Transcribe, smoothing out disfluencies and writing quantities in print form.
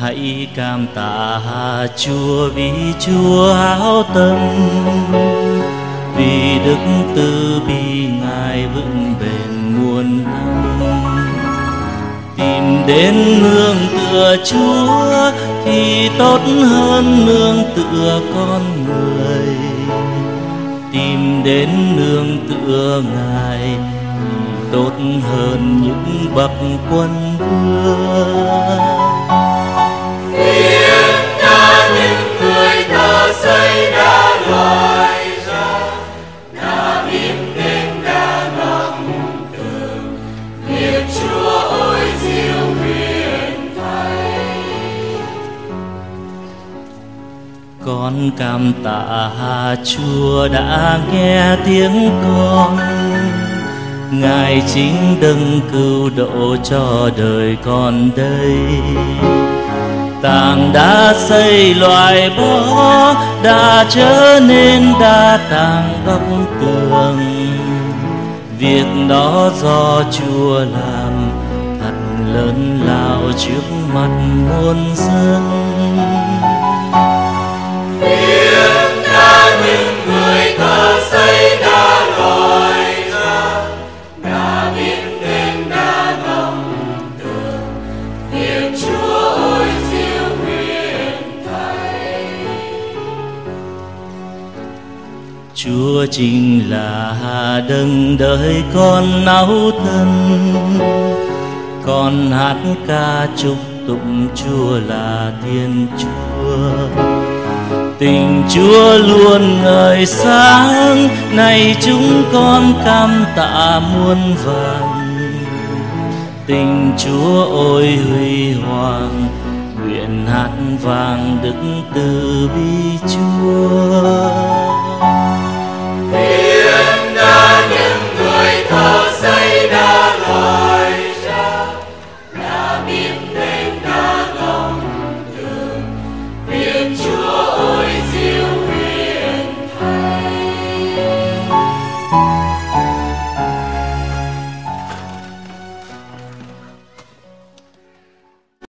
hãy cảm tạ Chúa vì Chúa hảo tâm, vì đức từ bi Ngài vững bền muôn năm. Tìm đến nương tựa Chúa thì tốt hơn nương tựa con người. Tìm đến nương tựa Ngài thì tốt hơn những bậc quân vương. Phiền ta những người thợ xây đã loại ra, đã biết nên đã ngọc tường. Việc Chúa ôi diệu huyền thay. Con cảm tạ Chúa đã nghe tiếng con, Ngài chính đấng cứu độ cho đời con đây. Tảng đá xây loại bỏ đã trở nên đá tảng góc tường. Việc đó do Chúa làm thật lớn lao trước mặt muôn dân. Phiền ta những người thợ xây đã loại ra, đã biết nên đã ngầm tường. Việc Chúa ôi diệu huyền thay. Chúa chính là đấng đời con náu thân, con hát ca chúc tụng Chúa là Thiên Chúa. Tình Chúa luôn ngời sáng, này chúng con cảm tạ muôn vàn. Tình Chúa ôi huy hoàng, nguyện hát vang đức từ bi Chúa.